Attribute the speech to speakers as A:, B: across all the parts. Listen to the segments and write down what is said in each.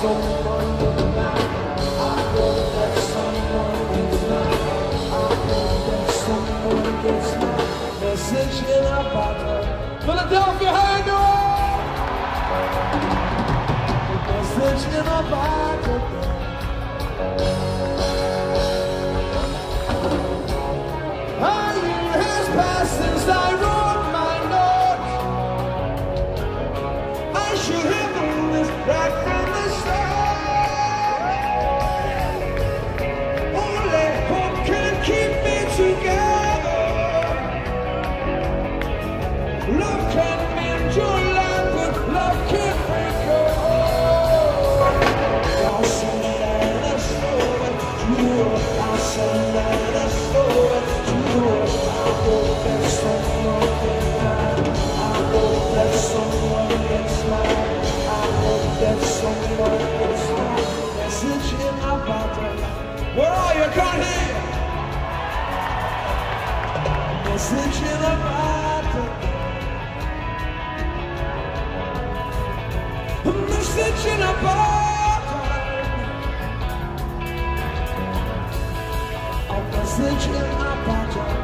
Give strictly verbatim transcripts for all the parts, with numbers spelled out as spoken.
A: someone tonight. I hope that someone gets mine. I hope that someone gets mine. Message in a bottle. Philadelphia, how you doing? Message in a bottle. A year has passed since I wrote my note. I should have known this right from the start. Only hope can keep me together. Love can mend your life, but love can't break your heart. I'll send that a story to you. I'll send that a story to you. I hope that someone gets mine. I hope that someone gets mine. I hope that someone gets mine. Message in my bottle. Where are you? Can't hear you. Message in a bottle. A message in a bottle. A message in a bottle.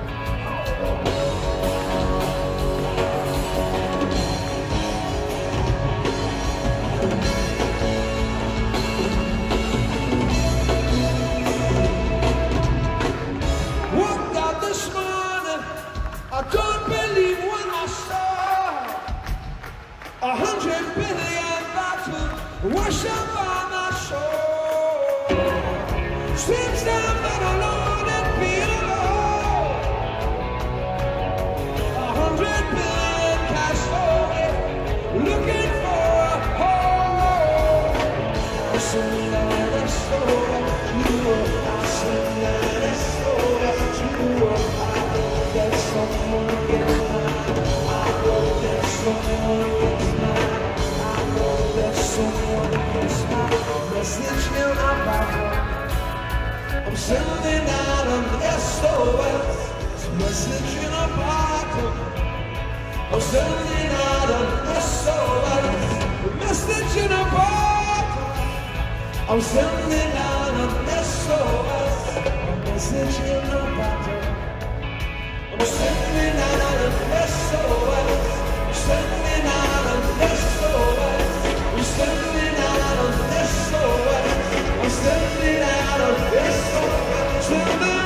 A: Woke up this morning, I don't believe when I saw a hundred billion bottles wash up on my shore. Seems that I'm not alone and be alone. A hundred billion cast away, looking for a home. I send that a story to you. I send that a story to you. I hope that someone gets mine. I hope that someone gets mine. I hope that someone gets mine. Message in a bottle. I'm sending out an S O S. Message in a bottle. I'm sending out an S O S. Message in a bottle. I'm sending out an S O S. Message in a bottle. I'm sending out an S O S. I'm sending out an S O S. I'm sending out an S O S. I'm sending out an S O S. Sending out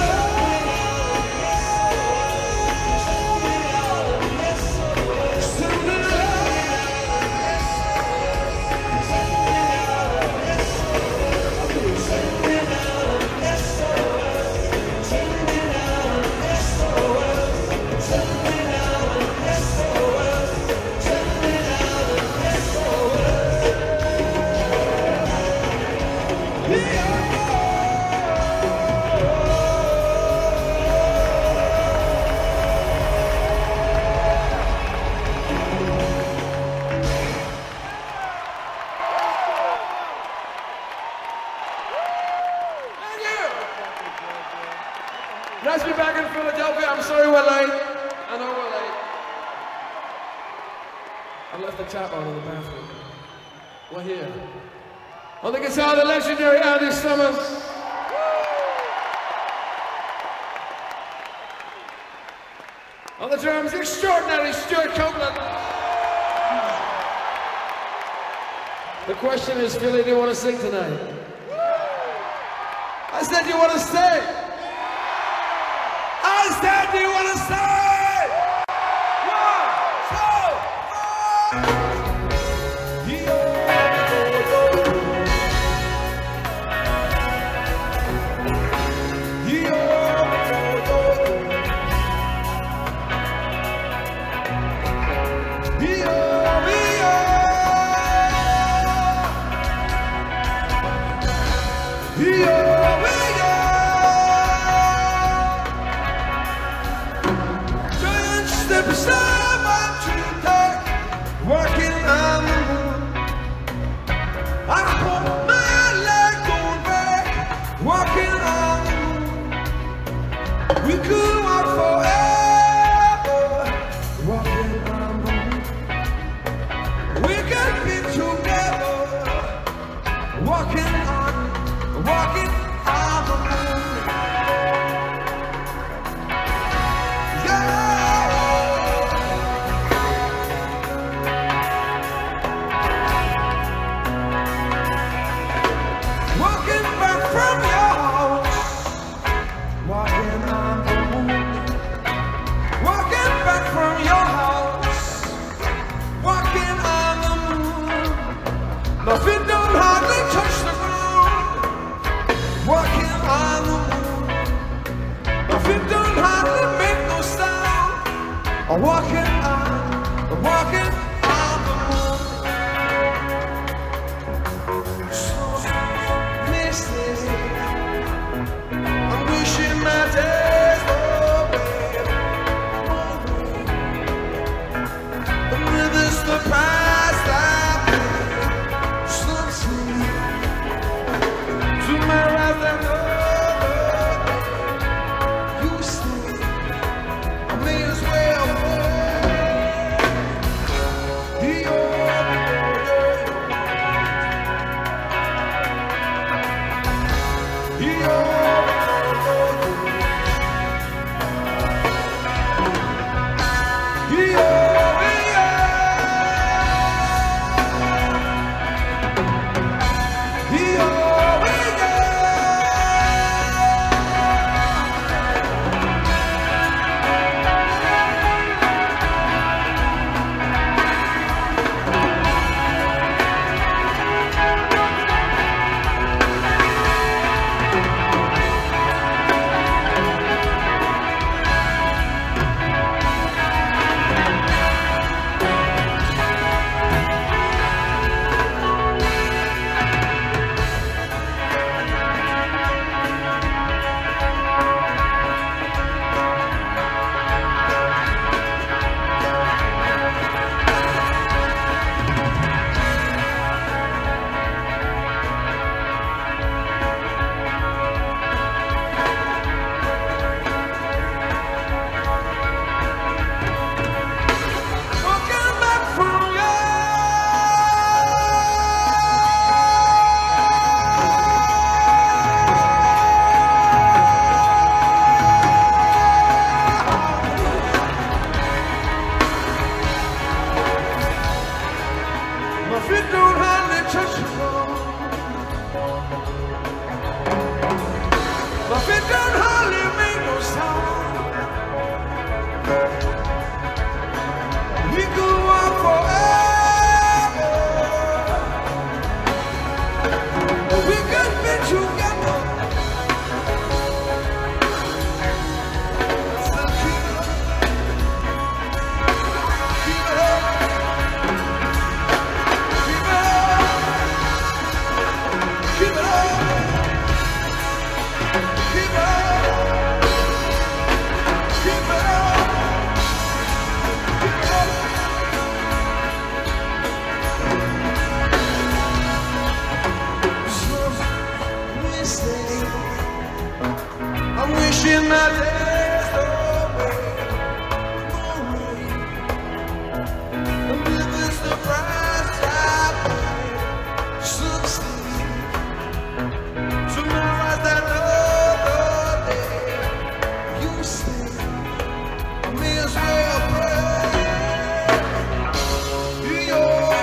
A: Nice to be back in Philadelphia. I'm sorry we're late. I know we're late. I left the tap on in the bathroom. We're here. On the guitar, the legendary Andy Summers. On the drums, the extraordinary Stuart Copeland. The question is, Philly, do you want to sing tonight? I said, do you want to sing? I said, do you want to sing? One, two, three. Working on the moon, I put my leg on back. Working on the moon, we could walk forever. Walking on the moon, we could be together. I'm walking on, I'm walking on the moon. So misty, I'm wishing my days away. And with this the price I pay, so sweet. Tomorrow's another day. You stay, I may as well be your be your my feet don't hardly touch the floor. My feet don't hardly make no sound. We could walk forever, but we could be together. So keep it up, keep it up. I'm wishing my days away. And with this the price I pay. So sleep. Tomorrow's another day. You say I may as well pray. You're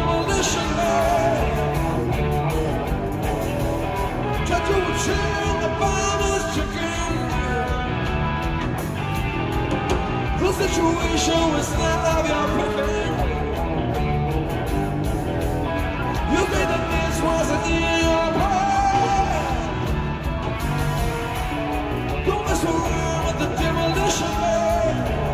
A: Touch you with chill. situation was not of your perfect. You think that this wasn't in your plan. Don't mess around with the demolition man.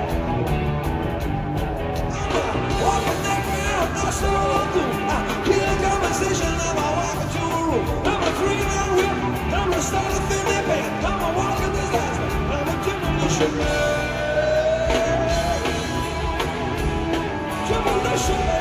A: I'm a walking neck man, I'm not so through. I hear a conversation, I'm a walking to a room. I'm a three-man whip, I'm a start a family band. I'm a walking disaster, I'm a demolition man. Demolition man.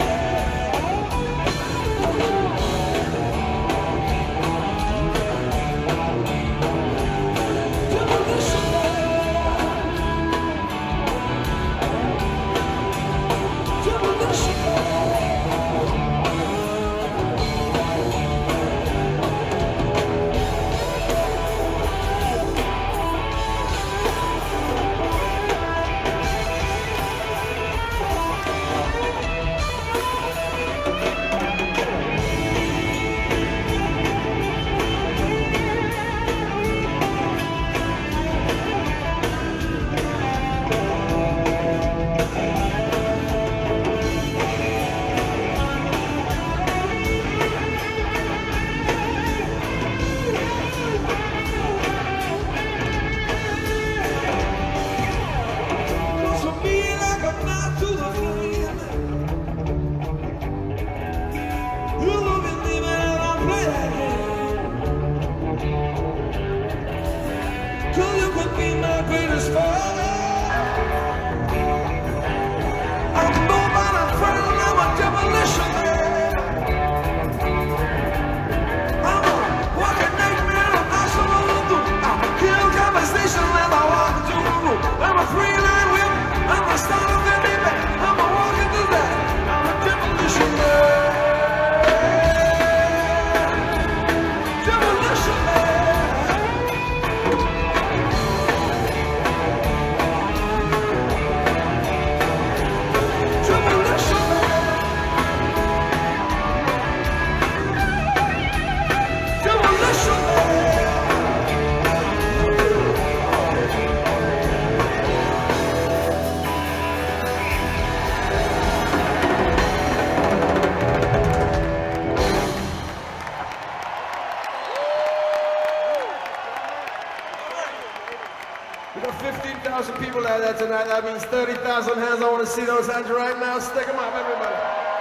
B: Tonight, that means thirty thousand hands. I want to see those hands right now. Stick them up, everybody.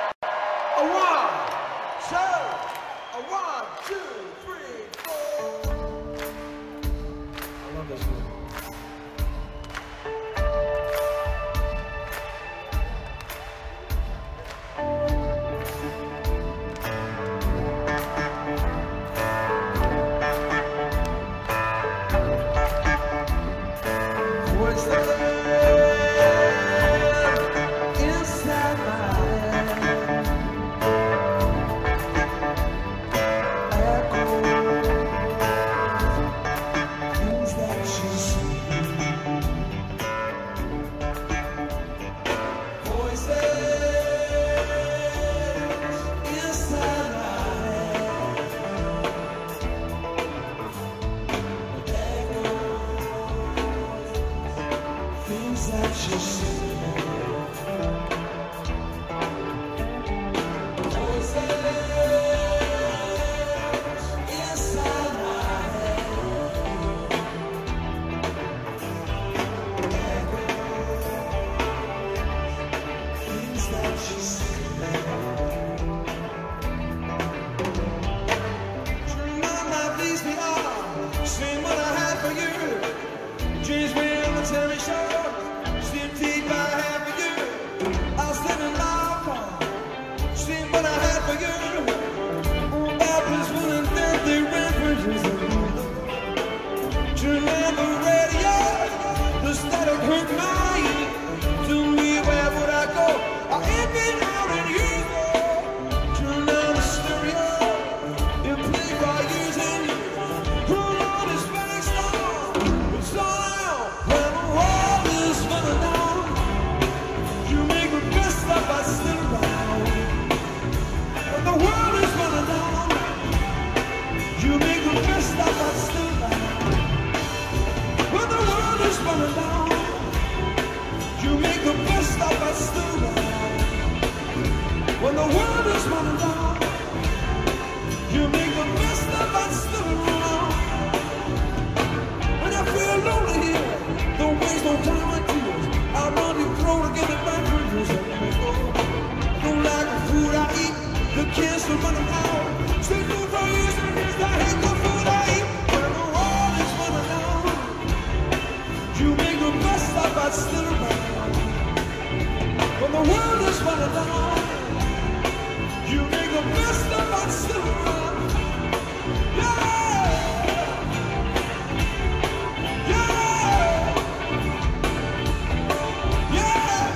B: A one, two, a one, two, three, four. I love this one. What's the
A: You make the best of us still around. When the world is running down, you make the best of us still around. When I feel lonely here, don't waste no time like tears. I run your throat to get it back for you. So let me go. Don't like the food I eat, the cancer running out. Stay food for years and years, I hate the food I eat. When the world is running down, you make the best of us still around. When the world is running down, you make the best of us still around. Yeah! Yeah! Yeah!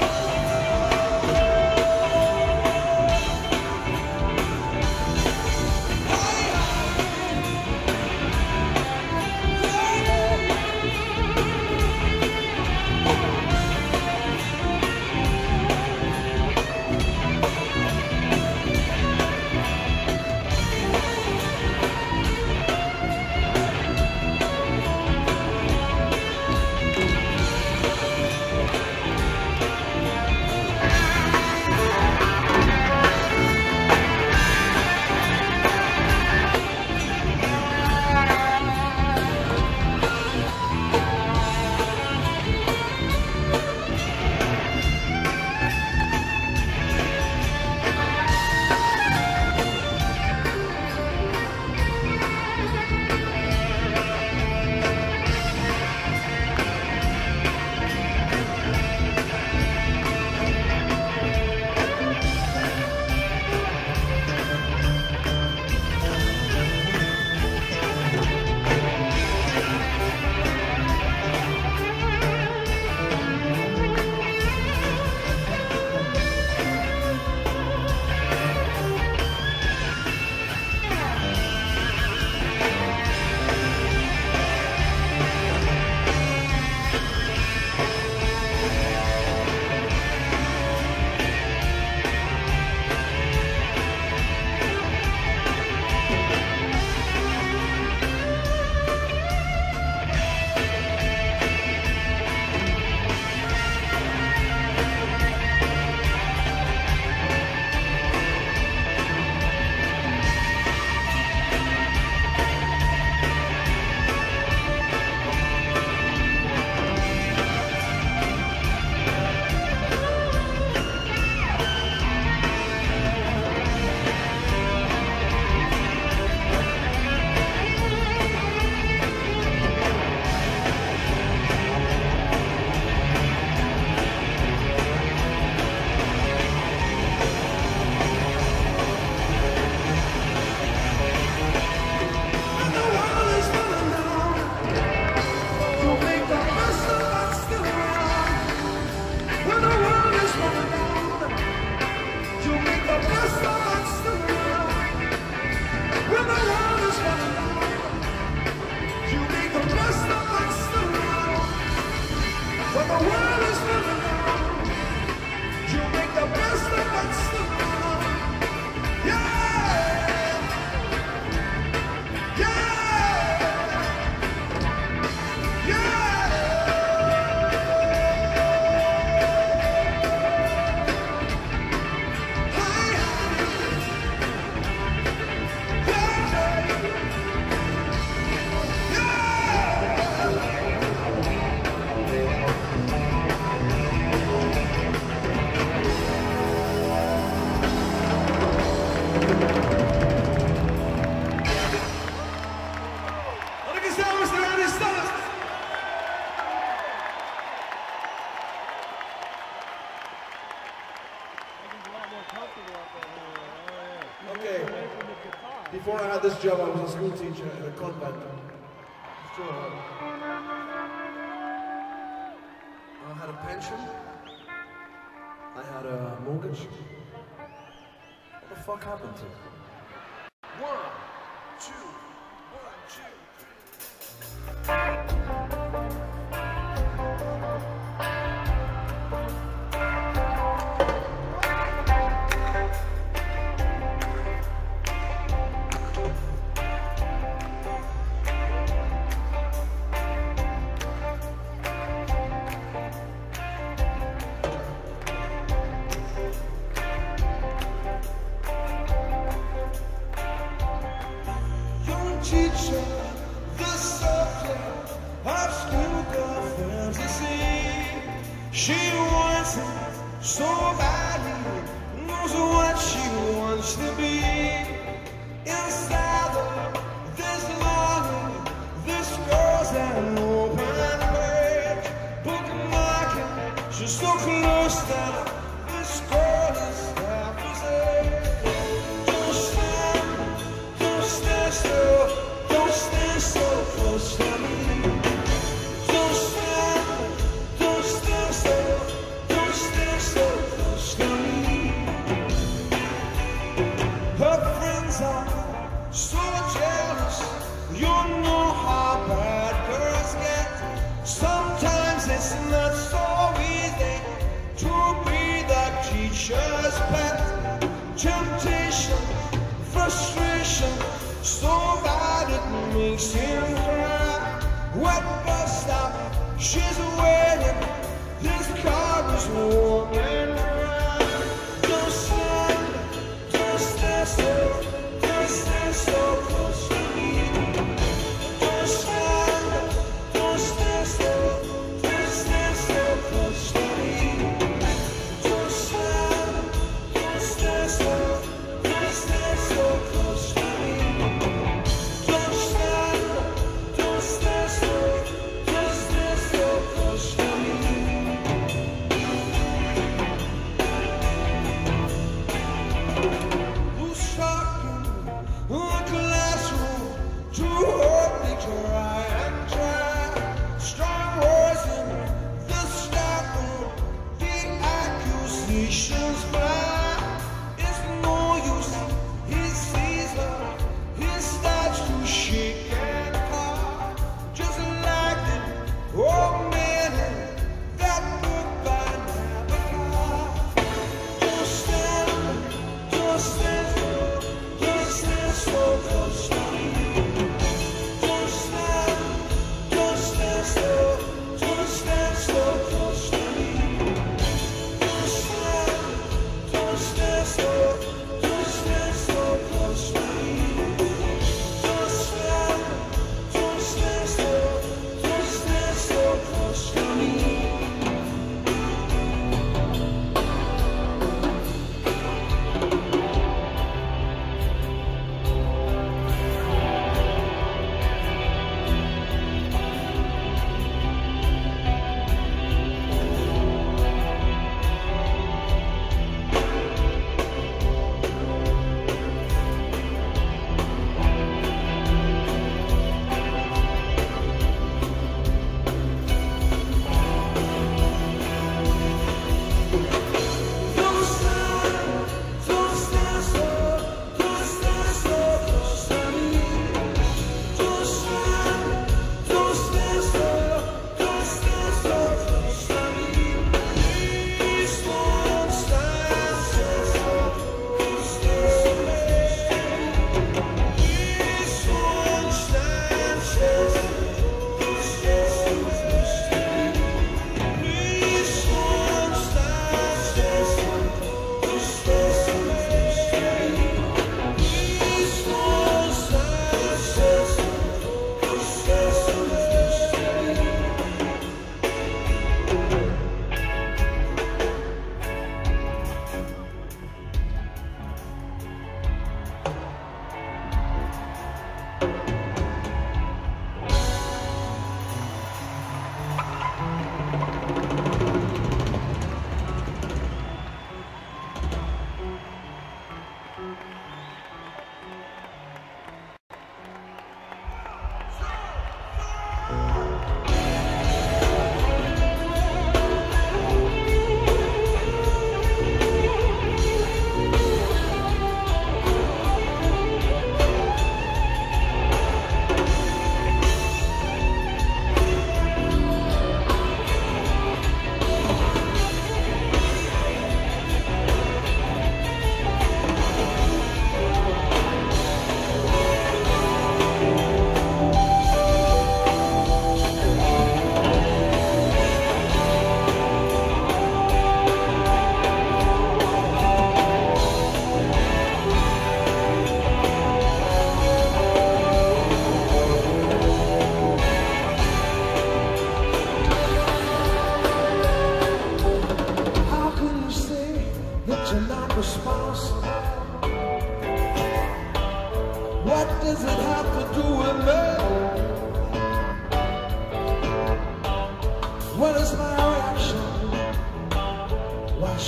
B: Okay. Before I had this job, I was a school teacher at a convent. Sure. I had a pension. I had a mortgage. What the fuck happened to it? One, two, one, two, three. an open page, bookmarking, she's so close that this girl is half his age. Don't stand, don't stand still, don't stand so close to me. Don't stand, don't stand still, don't stand so close to me. Her friends are so jealous, you know how bad girls get. Sometimes it's not so easy to be the teacher's pet. Temptation, frustration, so bad it makes him cry. What bus stop, she's waiting, this car is warm and dry. Don't stand, don't stand still, don't stand so close to me. Don't stand, don't stand still, don't stand so close to me. Don't stand, don't stand still, don't stand so close to me. Don't stand, don't stand still, don't stand so close to me.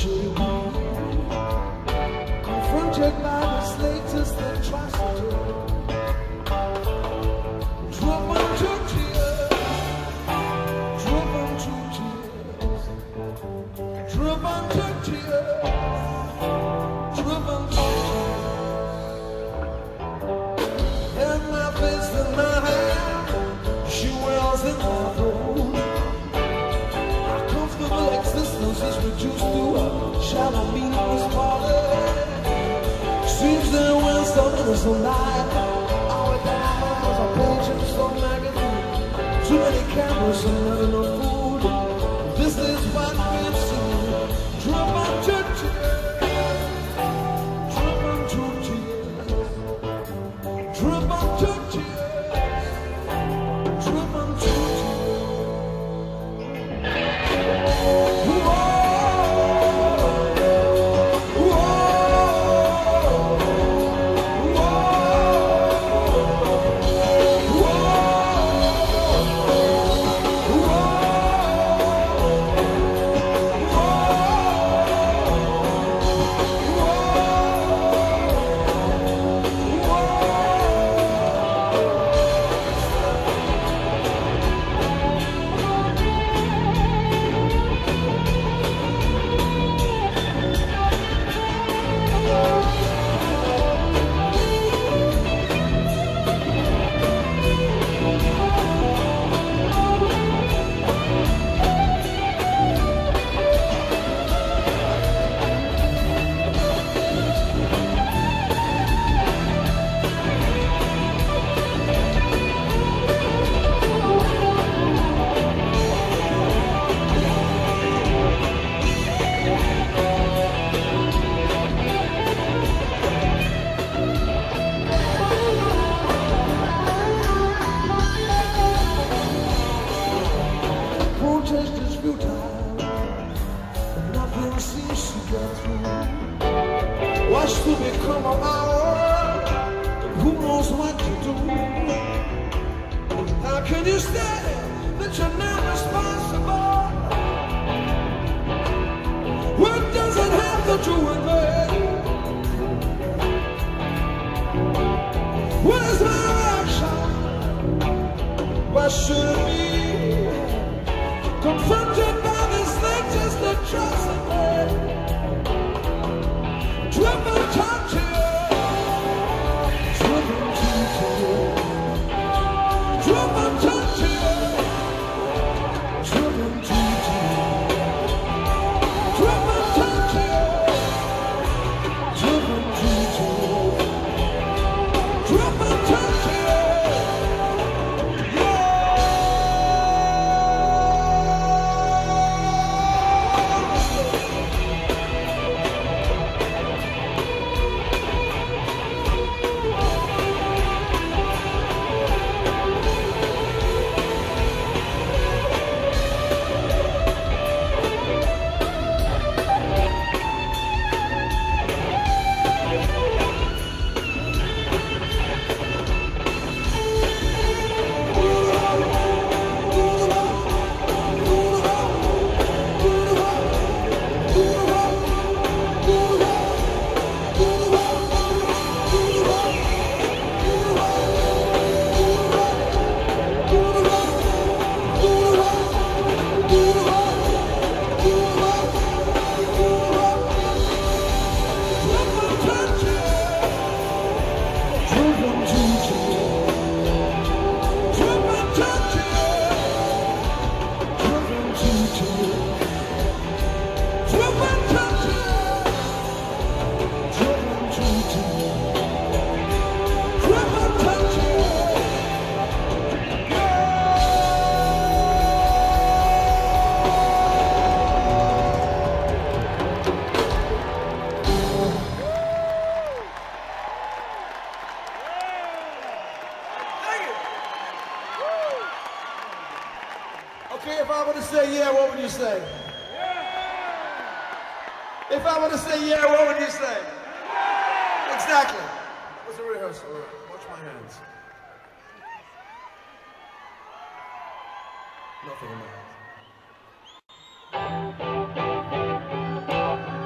A: should be confronted by this latest atrocity? Driven to tears, driven to tears, driven to tears, driven to tears. And my face in my hand, she wells in my throat. Our comfortable existence is reduced to a shallow meaningless party. Seems there was some innocent night. Our diamonds are pages of some magazine. Too many cameras and not enough food. This is what we've seen. Driven to tears, driven to tears, driven to tears, driven to tears. Protest is futile, and nothing seems to get through. What's to become of our world? Who knows what to do? How can you say that you're not responsible? What does it have to do with me? What is my reaction? What should it be? Confronted by this latest atrocity, driven to tears, driven to tears, driven to tears, driven to tears, driven to tears, driven to tears, driven to tears. Okay, if I were to say yeah, what would you say? Yeah. If I were to say yeah, what would you say? Yeah. Exactly. That was a rehearsal. Watch my hands. Nothing in my hands.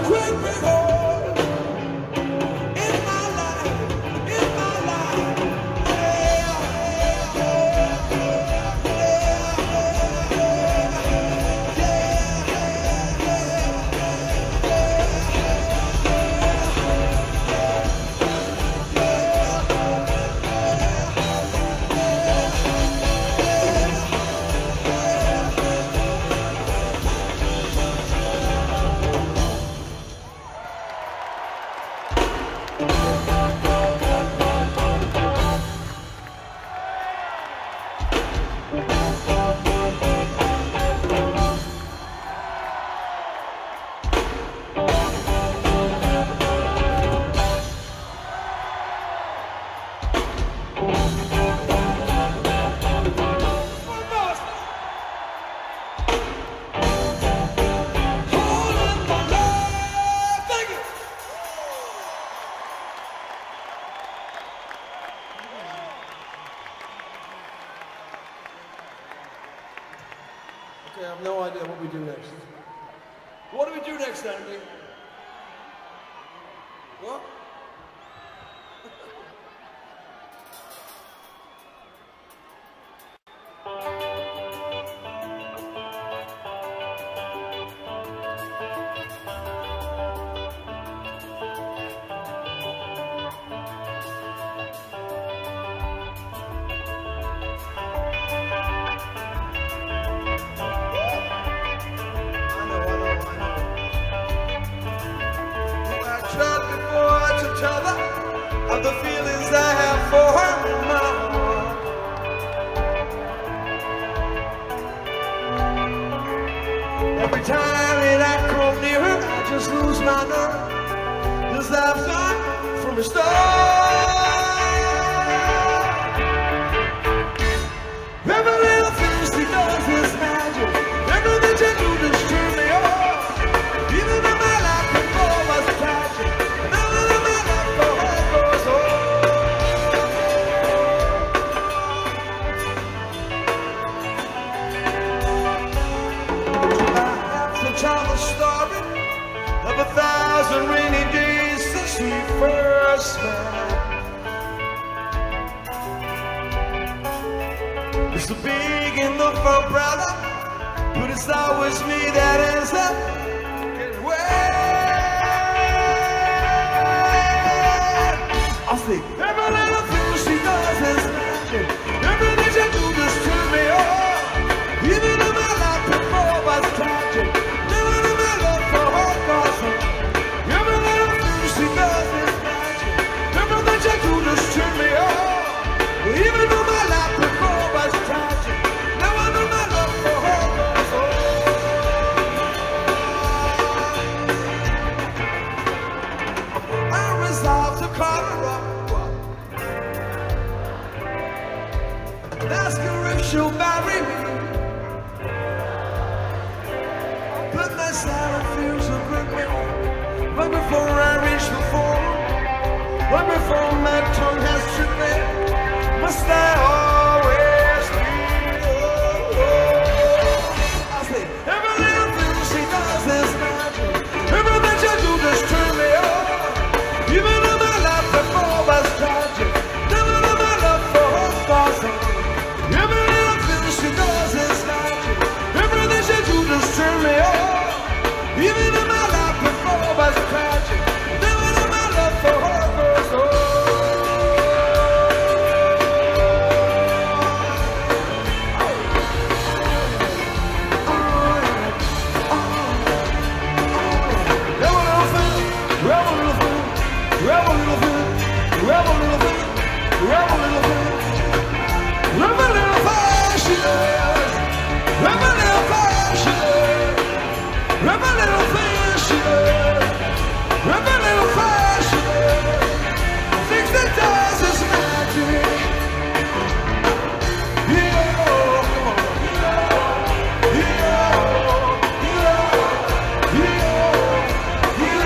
A: quit before in my life, in my life. Yeah, yeah,
B: Okay, I have no idea what we do next. What do we do next, Andy? What?
A: Of the feelings I have for her in my heart. Every time that I come near her, I just lose my nerve, 'cause I've thought from the start. Every little thing she does is magic. Everything she do just turn me on. Even in my life before was tragic. Tell the story of a thousand rainy days since we first met. It's a big in the front, brother, but it's always me that ends up getting wet. I'll say every little thing she does is magic. Everything she do just turn me on. Even in my life before was tragic. Even though my life before was tragic, now I know my love for her goes on. I resolved to call her up and ask her if she'll marry me, but my silent fears will bring me right before I reach the phone, right before my tongue has tripped me. Must I always be alone? I say, every little thing she does is magic. Everything she do just turn me on. Even in my life before was tragic, never knew my love for her was on. Every little thing she does is magic. Everything she do just turn me on. Even in my life before was tragic, never knew my love for her was on.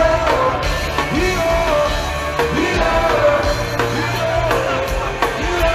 A: Yeah.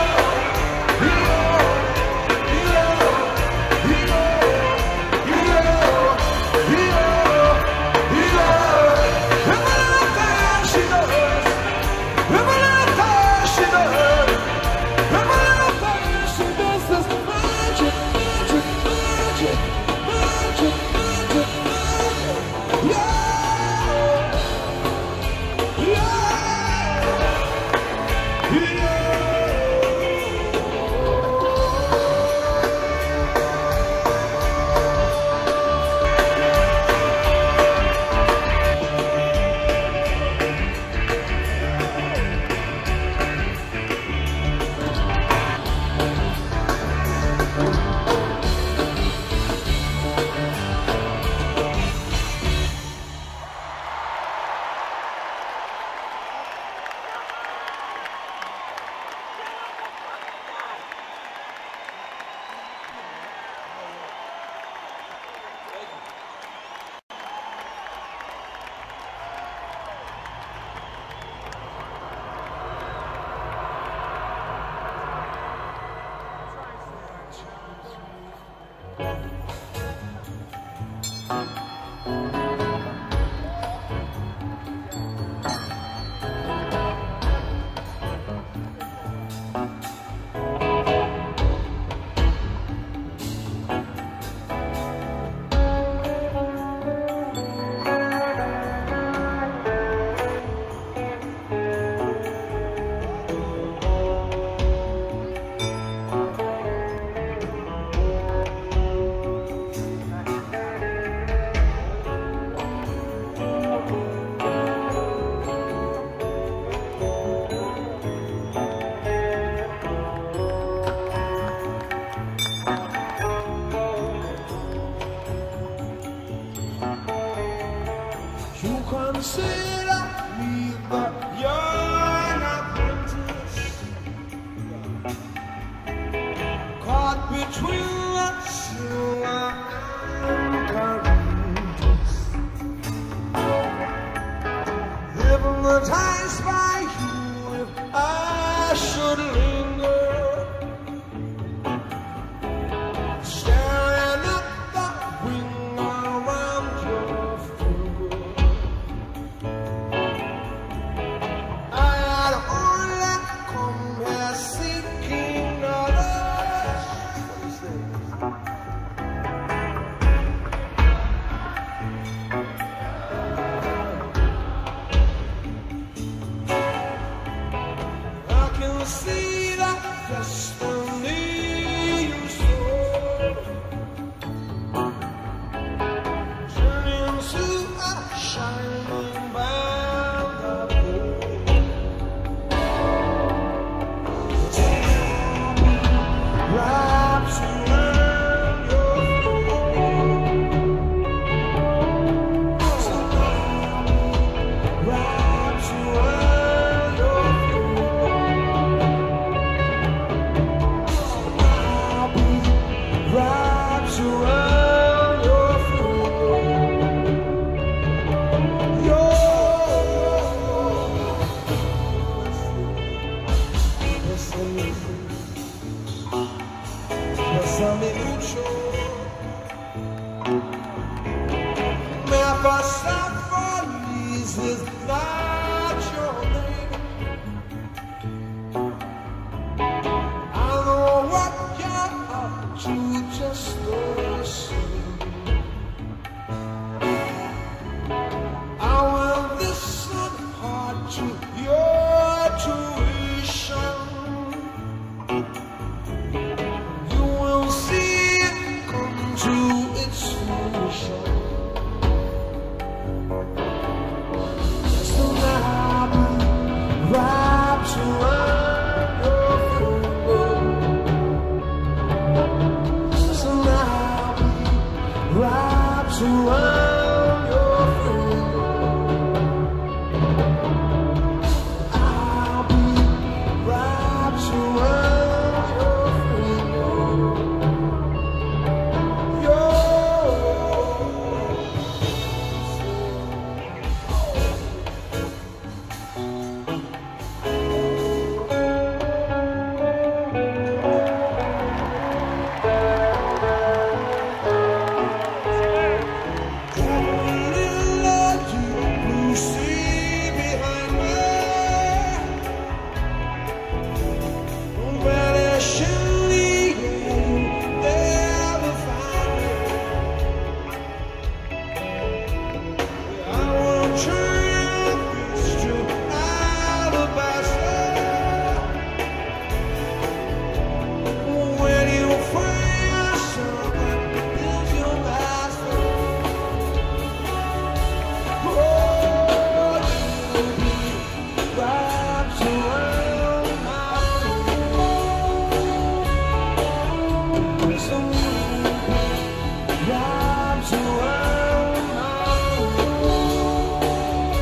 A: consider me the young apprentice, caught between the silver and Charybdis, hypnotized by you if I should linger, staring at the ring around your finger. I had only come here seeking others. What is this? I can see the destiny you saw, turning to a shining band of gold. Wraps around your feet, wraps around your wraps around your feet. Your destiny, destiny mutual. Mephistopheles is not your name. I know what you're up to, just the same. I will listen hard to your tuition. You will see it come to its fruition. So now wraps around your finger. So now wraps around your finger. I'll be wraps around your finger. Your wraps around my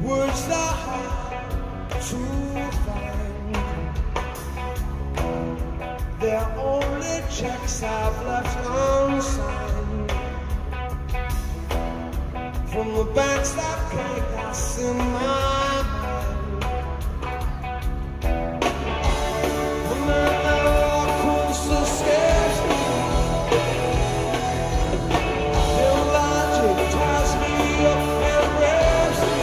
B: words are hard to find. They're only checks I've left unsigned from the banks that pay gas in my mind. When the lock so scares me, their logic ties me up and wraps me.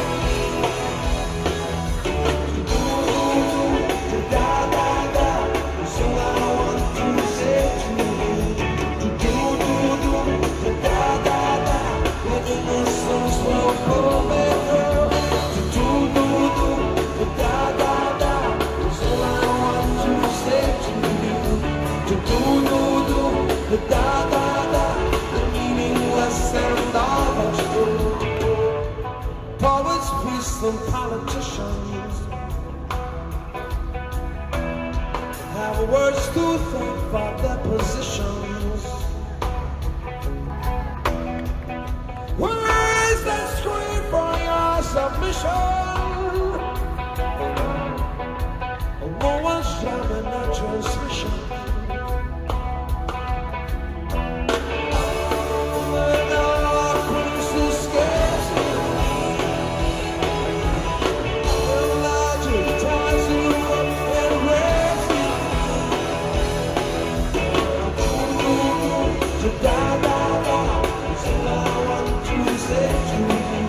B: Da da da, is all I want to say to you. Do do do do, da da da, your innocence will pull me through. Do do do do, da da da, is all I want to say to you. Do do do do, da da da, the meaningless and all that's true. Poets, priests, and politicians have words to think about their positions. Where is that scream for your submission? No one's jamming that transmission. When our princess scares me, when logic ties you up and wraps you. Da da da, is all I want to say to you.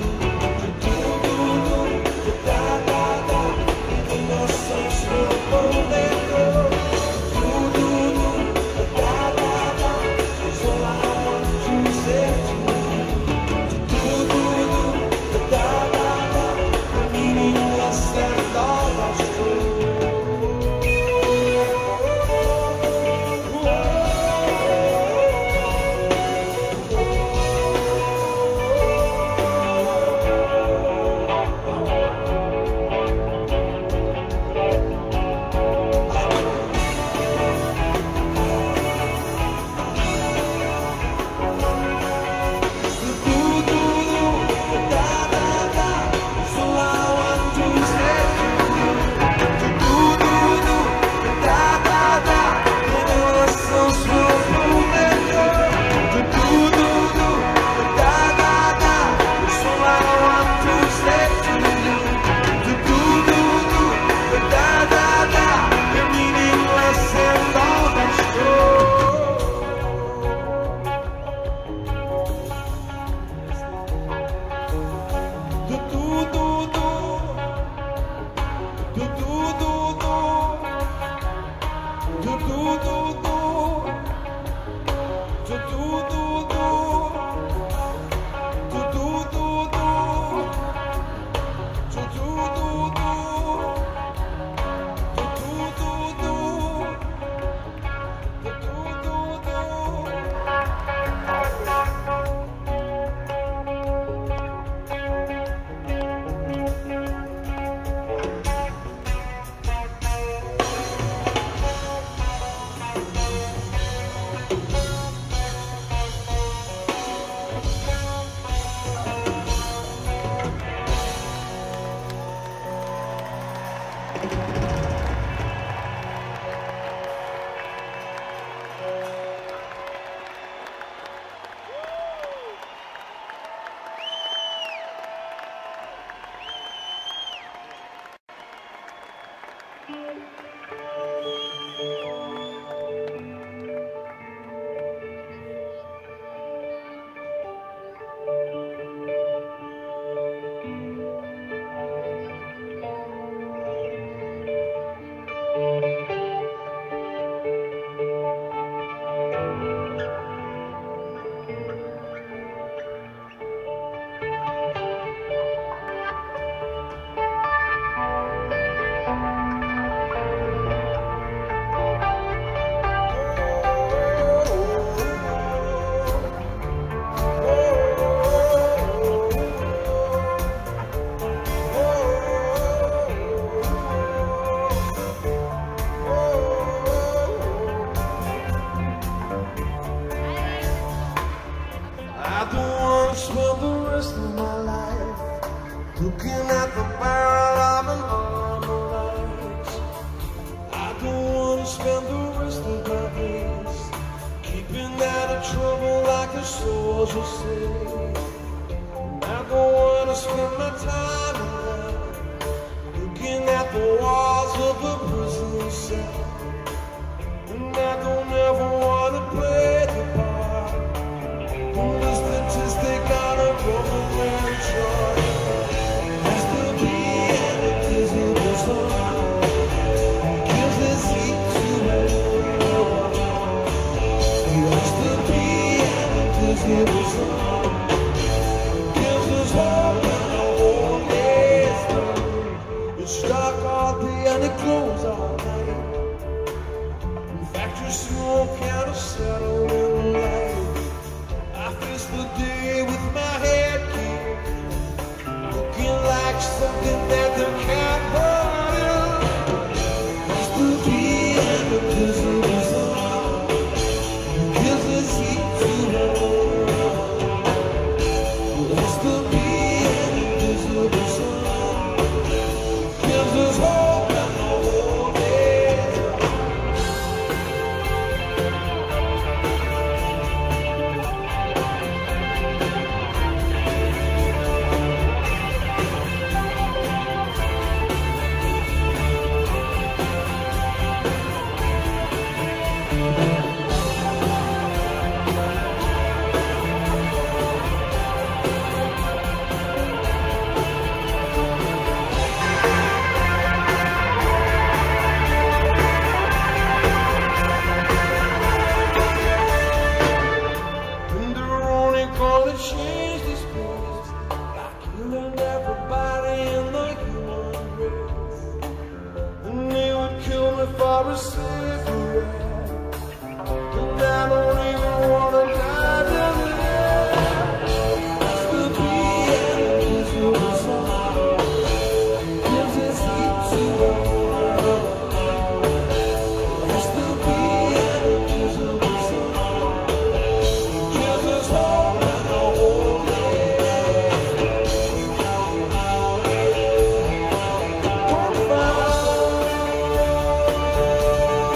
B: Do do do, da da da, the innocence will pull me through. Do do do, da da da, is all I want to say to you. Do do do, da da da, the meaningless and all that's true.
A: Looking at the
B: cause you say I don't wanna spend my time around looking at the walls of a prison cell. And I don't ever wanna play the part of the statistic on a broken man chart. Has to be an invisible sun, gives us heat to hold. Has to be an invisible sun, gives us hope and the whole day's done. It's dark all day and it glows all night. Factory smoke and a settle in the light. I face the day with my head kicked, looking like something that the cat brought in. Has to be an invisible sun, gives us heat to hold. Has to be an invisible sun, gives us hope and the whole day. And they're only gonna change this place by killing everybody in the human race. And they would kill me for a cigarette, and I don't even wanna die to live. Has to be an invisible sun, gives us heat to hold. Has to be an invisible sun, gives us hope and a whole day. Won't find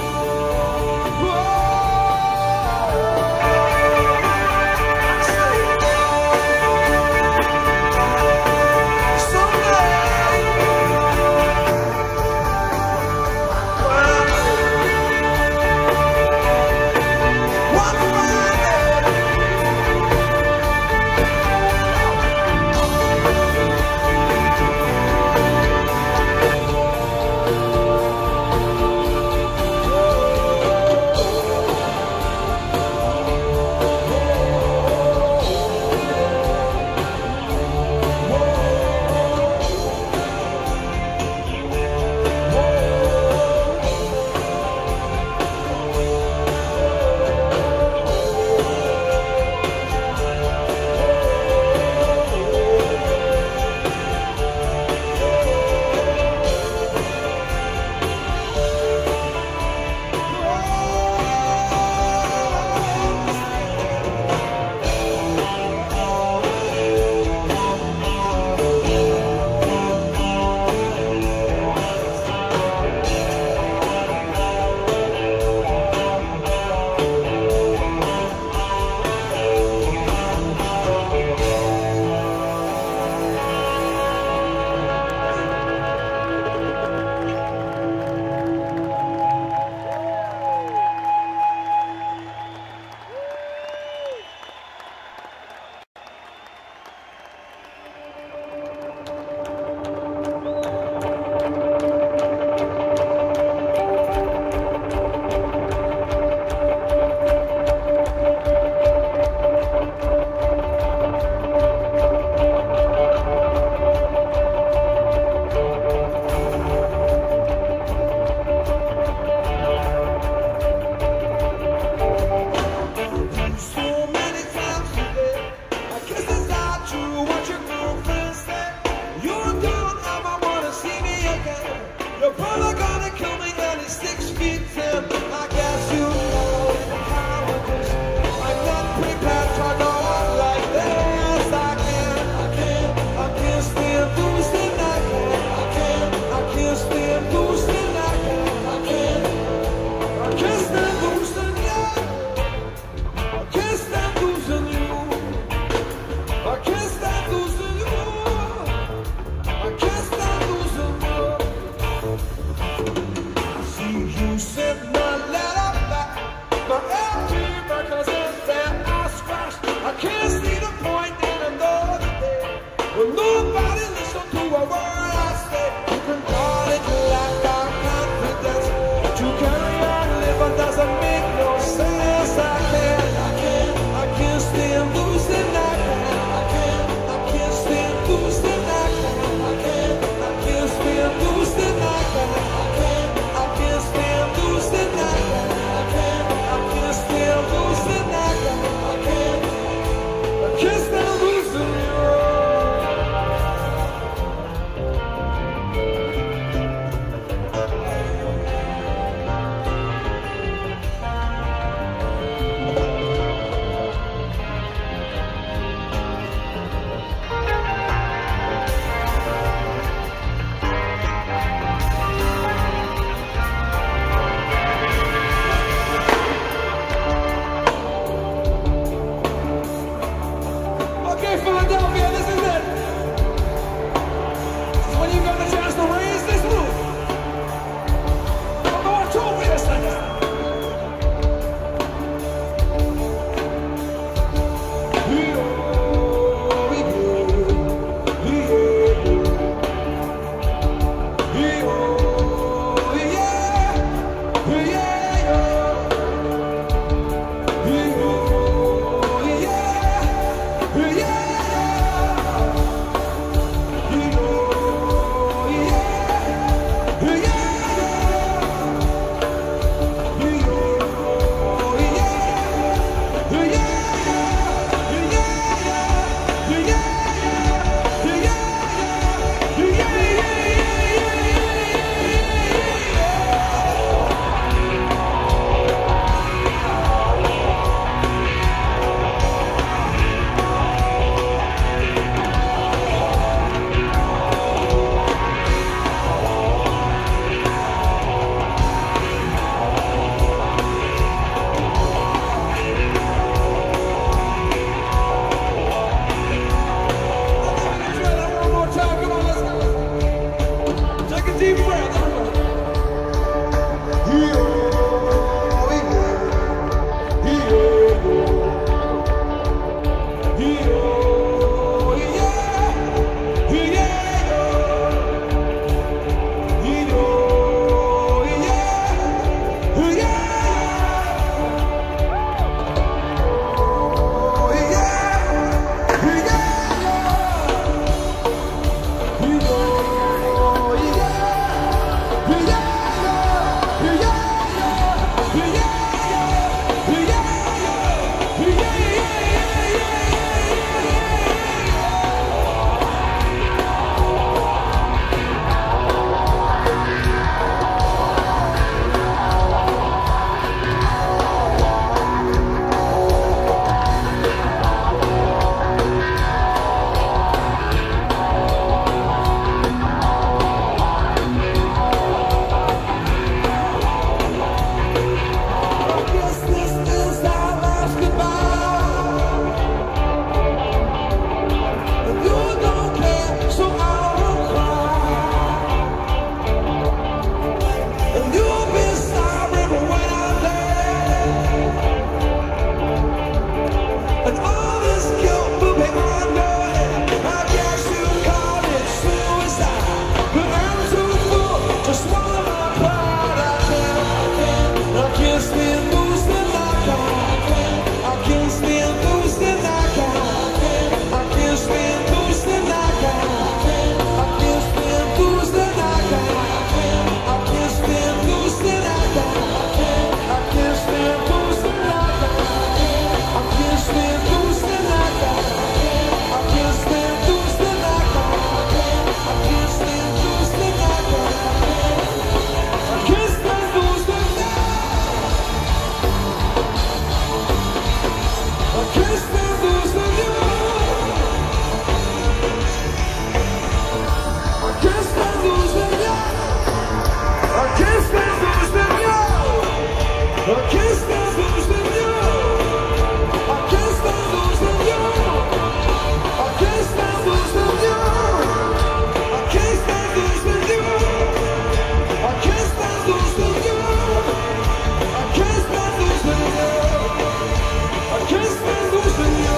A: can't stand losing you. I can't stand losing you. I can't stand losing you. I can't stand losing you. I can't stand losing you. I can't stand losing you. I can't stand losing you. I can't stand losing you. I can't stand losing you.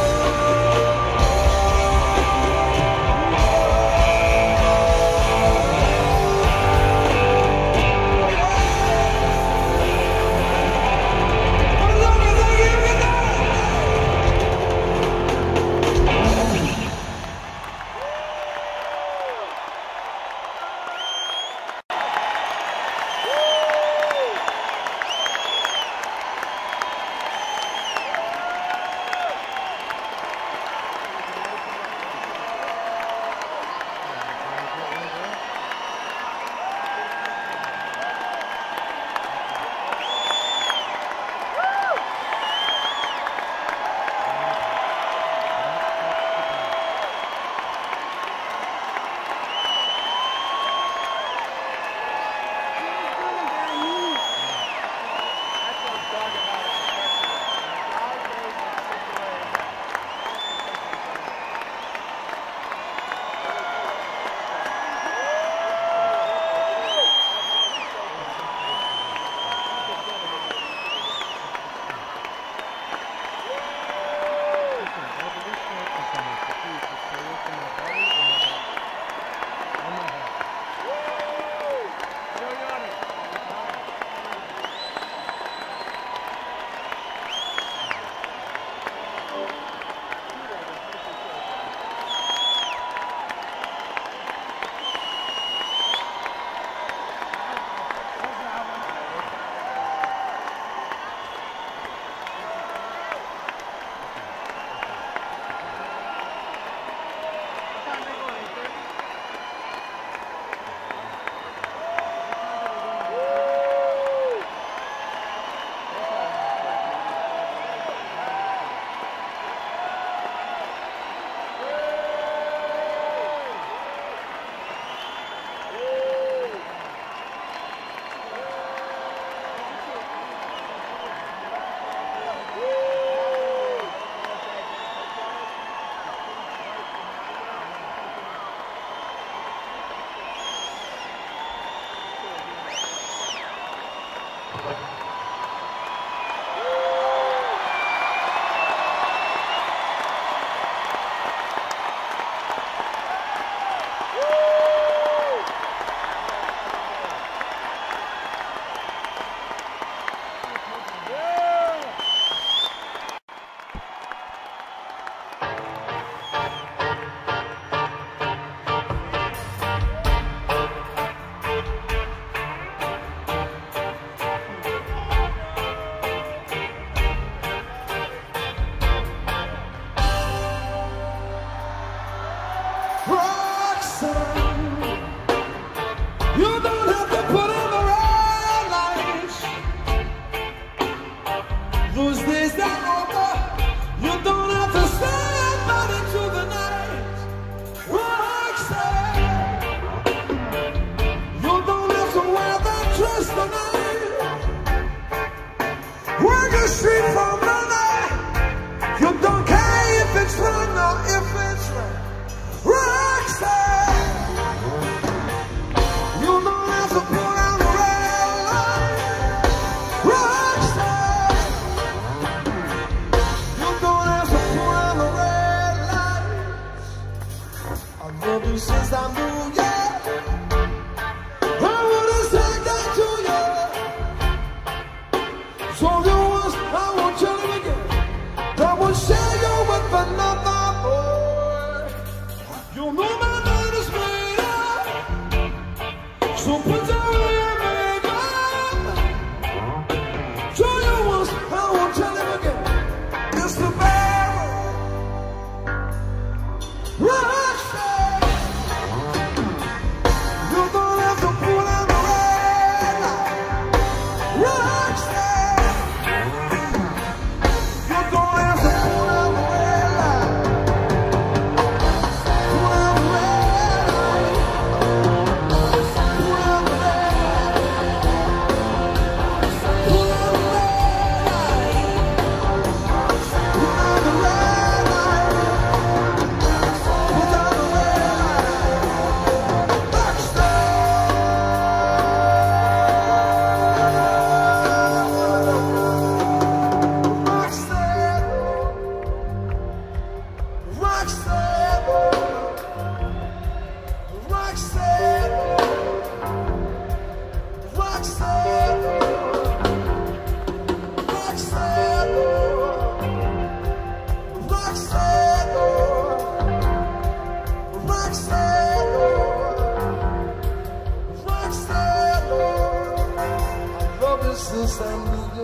A: Since I knew you,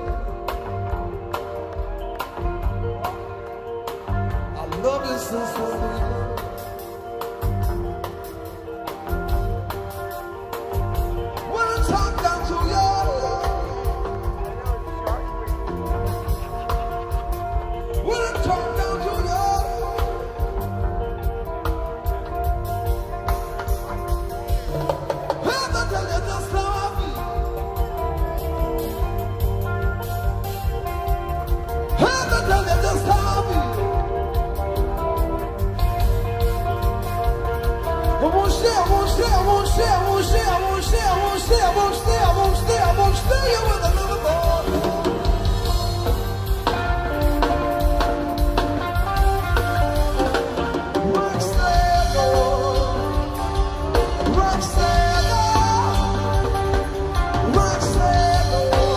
A: I love you since I knew you. When I talk down to you, when I talk down to you, have to tell you just how I feel. I won't stay, I won't stay, I won't stay, I won't stay, I won't stay, I won't stay, I won't stay, I won't stay, I won't stay you with another boy. Roxanne, Roxanne, Roxanne,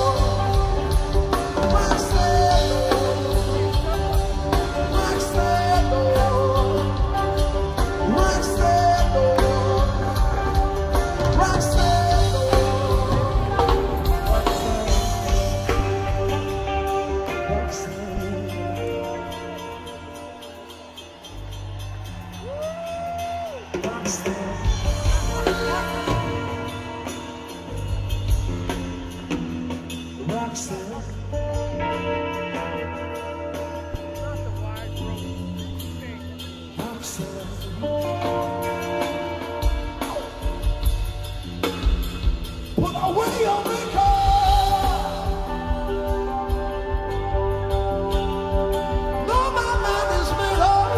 A: put away your makeup. No, my mind is made up.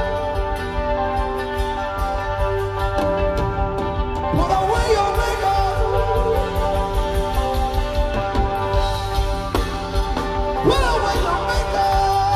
A: Put away your makeup. Put away your makeup.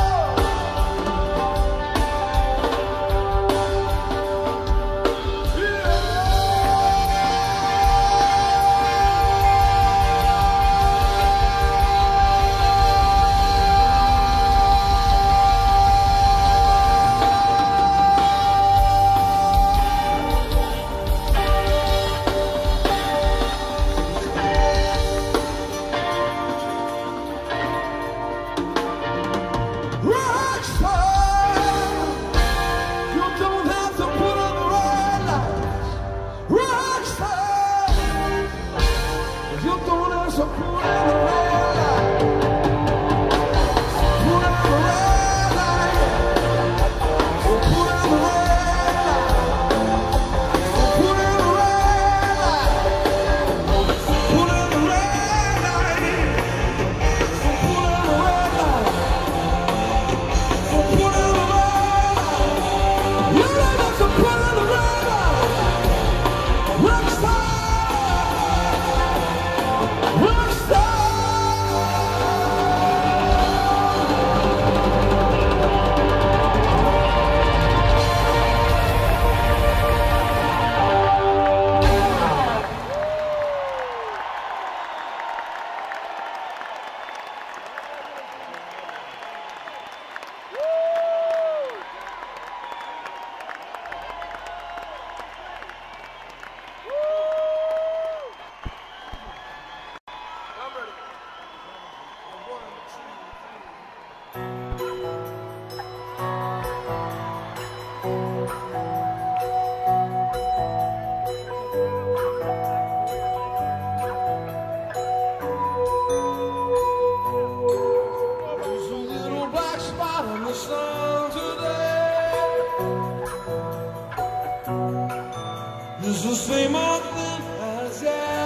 A: It's the same old thing as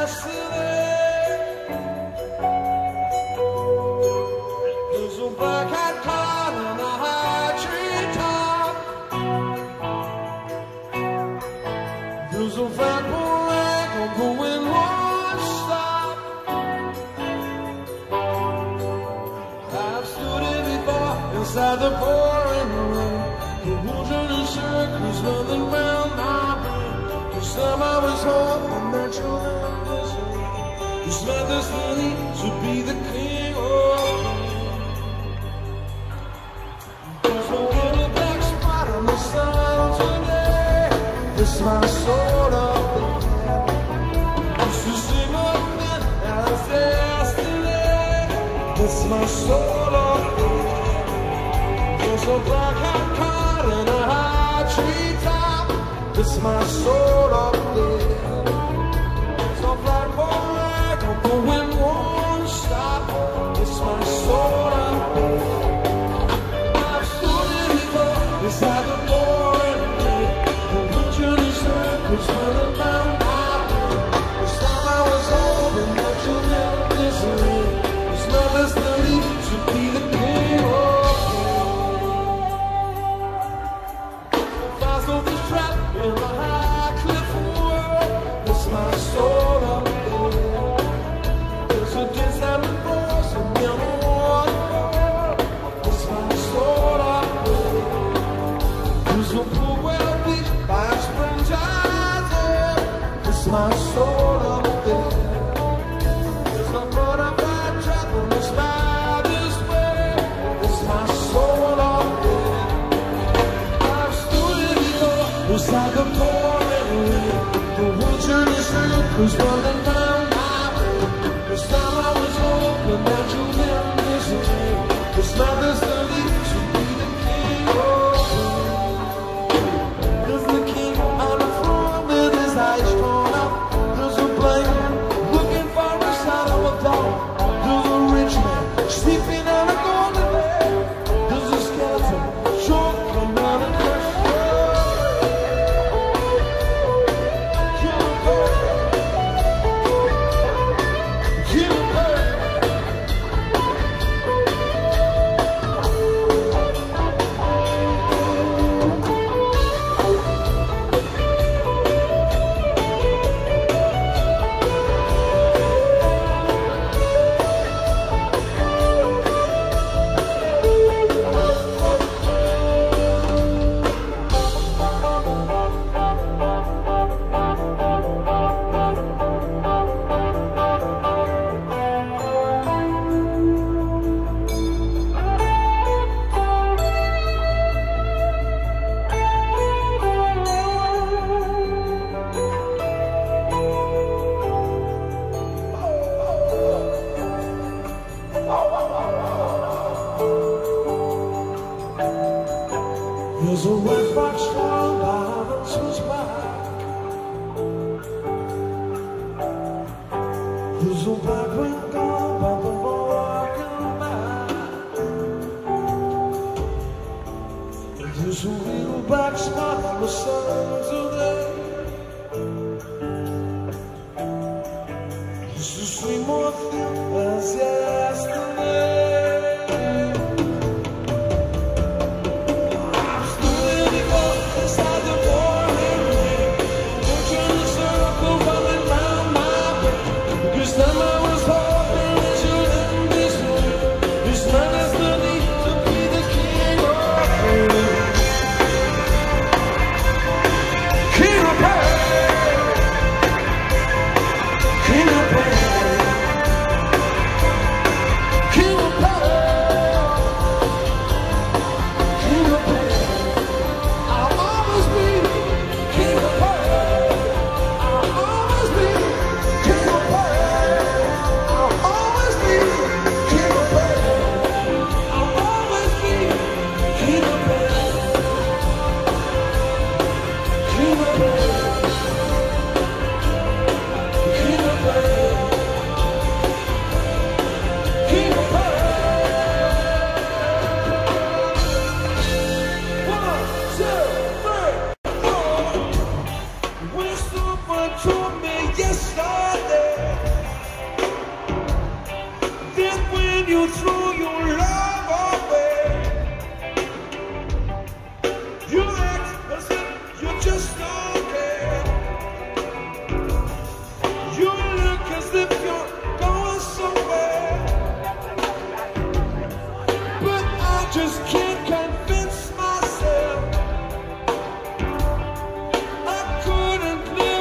A: yesterday. There's a black-eyed cloud on a high treetop. There's a fat bull ankle going one stop. I've stood it before inside the pouring rain. The woods in circles, nothing round my brain.
B: This time I was hoping that you'll listen. This mother's need to be the king of there's no little black spot on the sun today. This my soul up there. Used to sing up then as yesterday. This my soul up there. There's a black hat caught in a high tree top. This my soul up there. So black boy, the wind won't stop. It's my soul up there. I've stood in it beside the pouring rain. The winter is circles running round my way. This time I was hoping that you'd never listen. This love is the need to be the king of flies over this trap in a high cliff world. This my soul up there. There's a dance that we cross and then a waterfall. This my soul up there. There's a pool well beach by a spring tide there. This my soul up there. There's a butterfly trap on the sky this way. This my soul up there. I've stood in the door beside the pouring rain. The wilderness circles running down my way. This time I was hoping that you'd never listen. This mother's the lead to be the king of there's the king on the throne with his eyes drawn up. There's a blind man looking for a shadow of dawn. There's a rich man sleeping on a golden bed. There's a skeleton choking on a crushed there's a red box down by the back. There's a black ring gone by the walking back. There's a little black spot on the sun today. There's a sweet more thin as yesterday. You threw your love away. You act as if you just don't care. You look as if you're going somewhere. But I just can't convince myself I couldn't live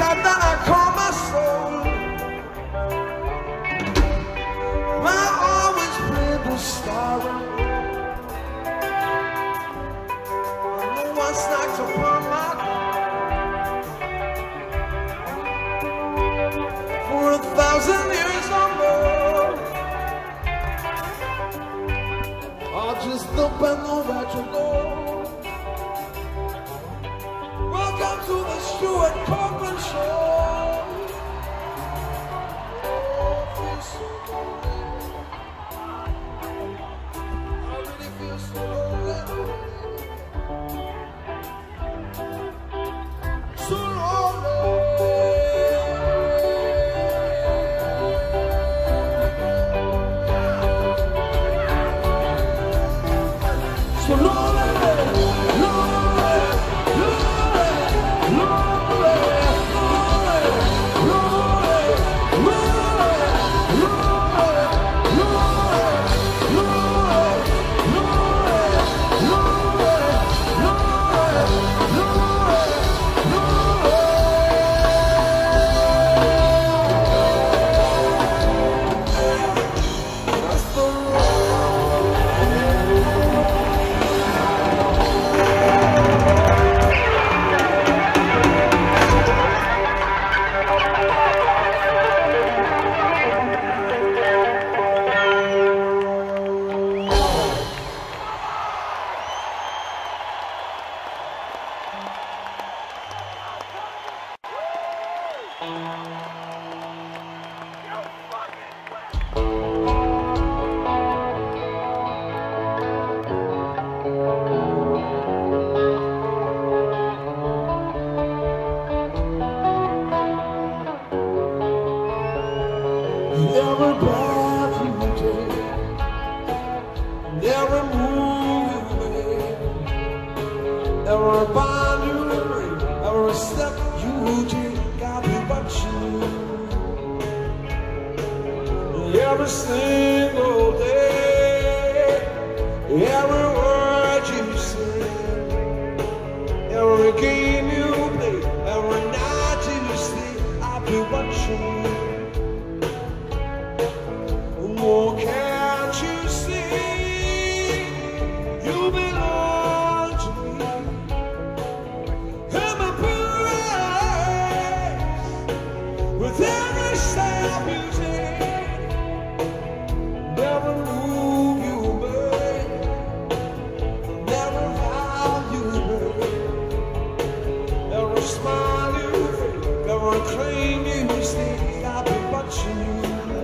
B: God that I call my soul. I always play the star. No one snacks upon my door for a thousand years or more. I'll just look and know that you go. Welcome to the Stuart Copeland Show. Every breath you take, every move you make, every bond you break, every step you take, I'll be watching you. Every single day, every word you say, every game you play, every night you stay, I'll be watching you. Oh, can't you see, you belong to me, and my praise, with every step you take, never move you make, never vow you break, every smile you fake, every claim you stake, I'll be watching you.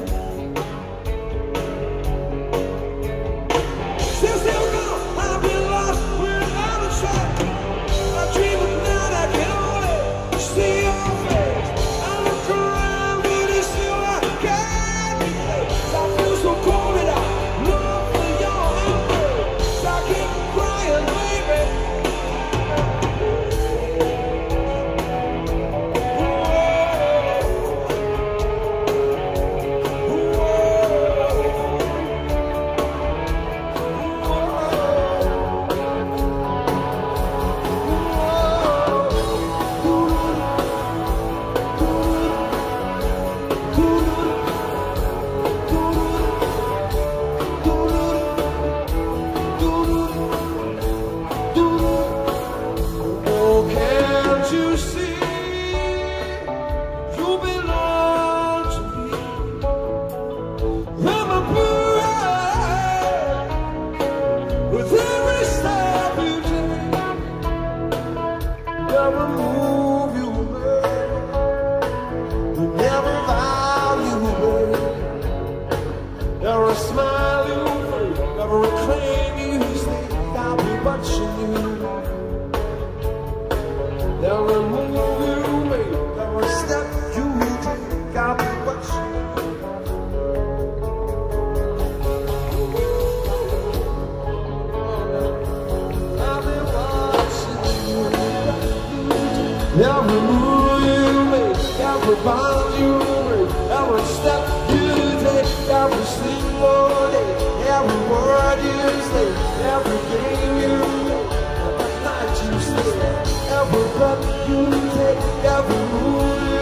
B: Every move you make, every bond you break, every step you take, every single day, every word you say, every game you play, every night you stay, every breath you take, every move you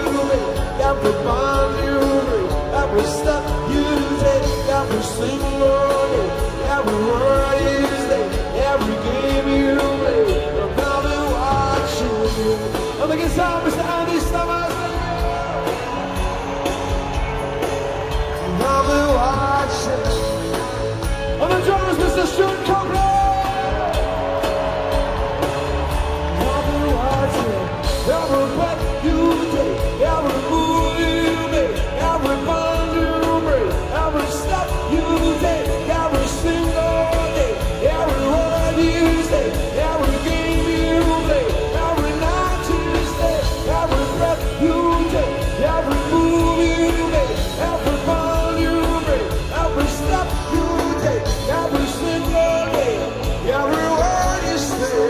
B: every bond you break, every step you take, every single day, every word you say, every game you play. I've been watching you. On the guitar, Mister Andy Summers. I've been watching. On the drums, Mister Sean Copeland. I've been watching. Every breath you take, every move you make, every bond you break, every step you take, every single day, every word you say, every game you play, every night you stay, every breath you take, every move you make, every bond you break, every step you take, every single day, every word you say.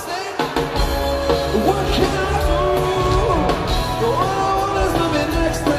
B: What can I do? All I want is to be next to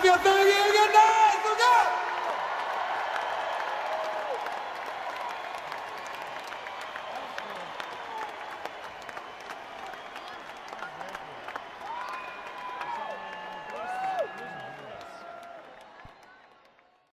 B: Philadelphia. Thank you.